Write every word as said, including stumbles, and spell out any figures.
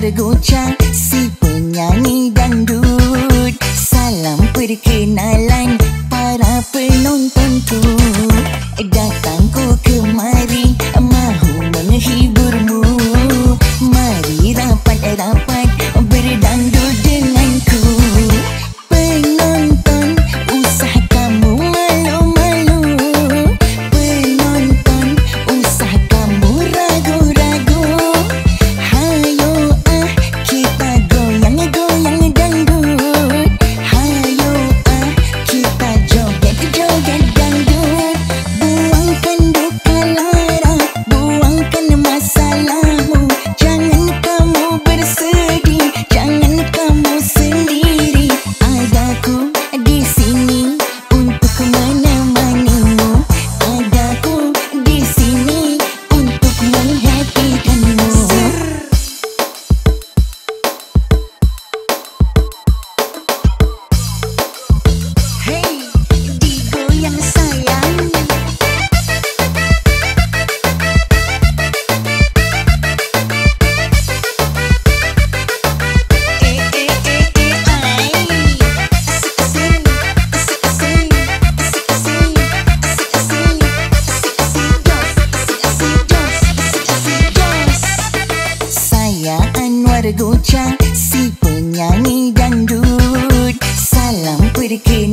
GoCha, si penyanyi dangdut. Salam perkenalan para penontonku. Datang ku kemari, mahu menghiburmu. Mari rapat-rapat berdangdut denganku. Penonton, usah kamu malu-malu. Penonton, usah kamu ragu-ragu. Hayo ah, kita goyang-goyang dangdut. Hayo ah, kita joged-joged dangdut. Buangkan duka lara, buangkan masalahmu. Jangan kamu bersedih, jangan kamu sendiri. Adaku di sini untuk menemanimu. Adaku di sini untuk menghappykanmu. Hey, digoyang sayang. Eh eh eh eh ay. Asik-asik, asik-asik, asik-asik, asik-asik, asik-asik dos, asik-asik dos, asik-asik dos. Saya Anwar GoCha, si penyanyi dangdut. Salam perkenalan